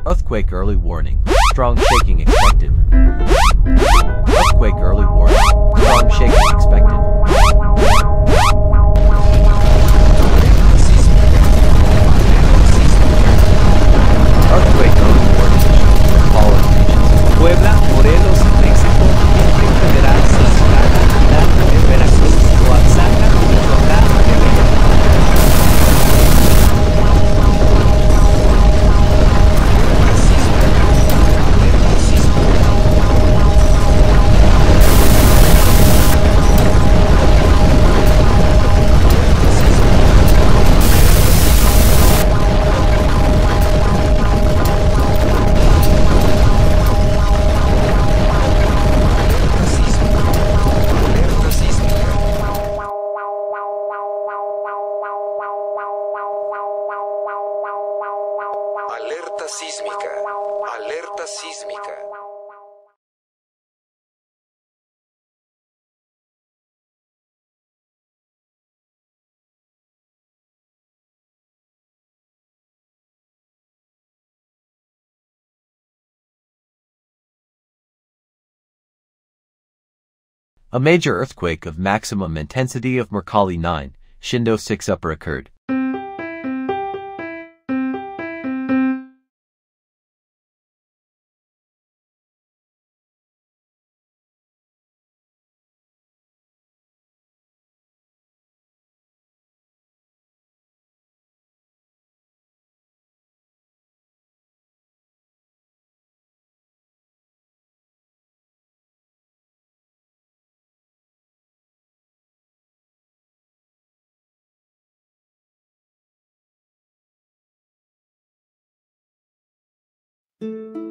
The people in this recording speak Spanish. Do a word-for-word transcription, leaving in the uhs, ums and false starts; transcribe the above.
Earthquake early warning. Strong shaking expected. Earthquake early warning. Strong shaking expected. Earthquake early warning issued for following regions: Puebla, Morelos, México, Distrito Federal, Tlaxcala, Hidalgo, Veracruz, Oaxaca, Michoacán, Guerrero. Alerta sísmica. Alerta sísmica. A major earthquake of maximum intensity of Mercalli nine, Shindo six upper occurred. Thank you.